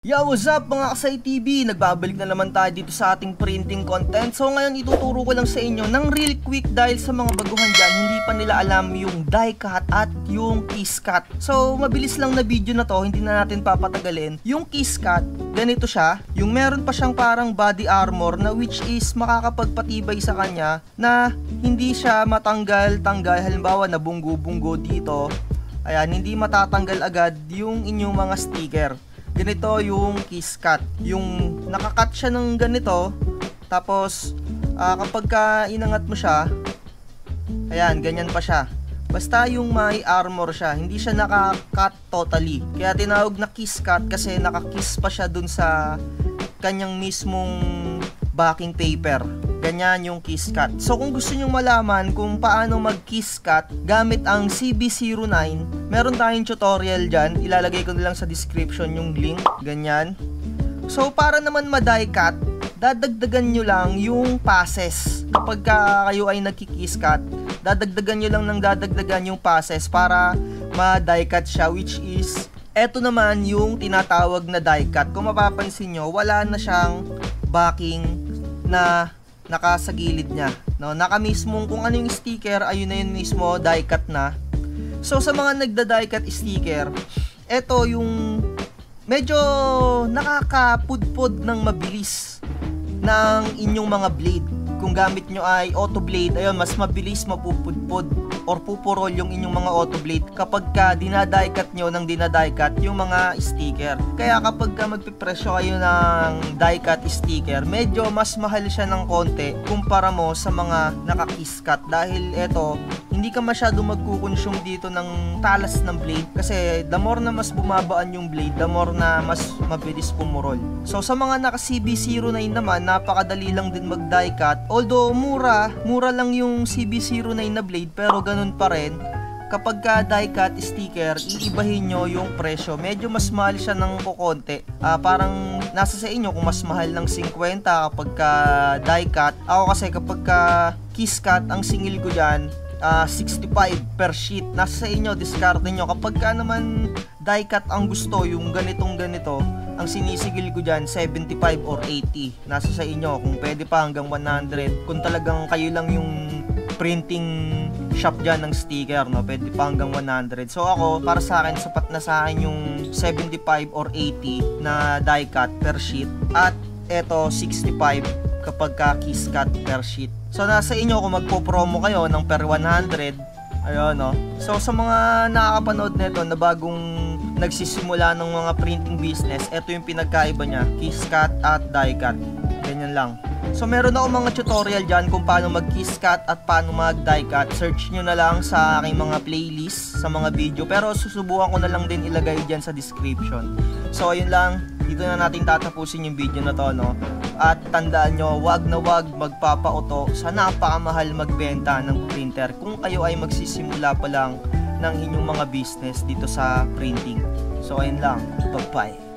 Yo, what's up mga Kasay TV? Nagbabalik na naman tayo dito sa ating printing content. So ngayon ituturo ko lang sa inyo ng real quick dahil sa mga baguhan dyan, hindi pa nila alam yung die cut at yung kiss cut. So mabilis lang na video na to, hindi na natin papatagalin. Yung kiss cut, ganito siya. Yung meron pa siyang parang body armor na which is makakapagpatibay sa kanya na hindi siya matanggal-tanggal. Halimbawa nabunggo-bunggo dito. Ayan, hindi matatanggal agad yung inyong mga sticker. Ganito yung kiss cut. Yung nakakat siya ng ganito. Tapos kapag inangat mo siya, ayan, ganyan pa siya. Basta yung may armor siya, hindi siya nakakat totally. Kaya tinawag na kiss cut kasi nakakiss pa siya dun sa kanyang mismong backing paper. Ganyan yung kiss cut. So kung gusto nyo malaman kung paano mag kiss cut gamit ang CB09, meron tayong tutorial dyan. Ilalagay ko na lang sa description yung link. Ganyan. So para naman ma-die cut, dadagdagan nyo lang yung passes. Kapag kayo ay nagki-kiss cut, dadagdagan nyo lang ng dadagdagan yung passes para ma-die cut siya, which is eto naman yung tinatawag na die cut. Kung mapapansin nyo, wala na siyang backing na naka sa gilid niya, no? Naka mismong kung ano yung sticker, ayun na yun mismo, die cut na. So sa mga nagda-die cut sticker, eto yung medyo nakakapudpod ng mabilis ng inyong mga blade. Kung gamit nyo ay auto blade, ayun, mas mabilis mapupudpod or pupurol yung inyong mga auto blade kapag dinadie cut nyo ng dinadie cut yung mga sticker. Kaya kapag magpipresyo kayo ng die cut sticker, medyo mas mahal siya ng konti kumpara mo sa mga naka-kiss cut, dahil eto, hindi ka masyado magkukonsume dito ng talas ng blade kasi the more na mas bumabaan yung blade, the more na mas mabilis pumurol. So sa mga naka CB09 naman, napakadali lang din mag die cut. Although mura lang yung CB09 na blade, pero ganun pa rin, kapag die cut sticker, iibahin nyo yung presyo. Medyo mas mahal siya ng kukonti. Parang nasa sa inyo kung mas mahal ng 50 kapag die cut. Ako kasi kapag kiss cut, ang singil ko dyan 65 per sheet. Nasa sa inyo, discarte nyo. Kapag naman die cut ang gusto, yung ganitong ganito, ang sinisigil ko dyan 75 or 80. Nasa sa inyo kung pwede pa hanggang 100. Kung talagang kayo lang yung printing shop dyan ng sticker, no, pwede pa hanggang 100. So ako, para sa akin, sapat na sa akin yung 75 or 80 na die cut per sheet. At eto 65 kapag kiss cut per sheet. So nasa inyo kung magpo-promo kayo ng per 100. Ayun, no. So sa mga nakakapanood nito na bagong nagsisimula ng mga printing business, ito yung pinagkaiba niya, kiss cut at die cut. Ganyan lang. So meron ako mga tutorial dyan kung paano mag kiss cut at paano mag die cut. Search nyo na lang sa aking mga playlist, sa mga video, pero susubukan ko na lang din ilagay dyan sa description. So ayun lang, dito na natin tatapusin yung video na to, no. At tandaan nyo, wag na wag magpapauto sa napakamahal magbenta ng printer kung kayo ay magsisimula pa lang ng inyong mga business dito sa printing. So ayun lang, bye-bye.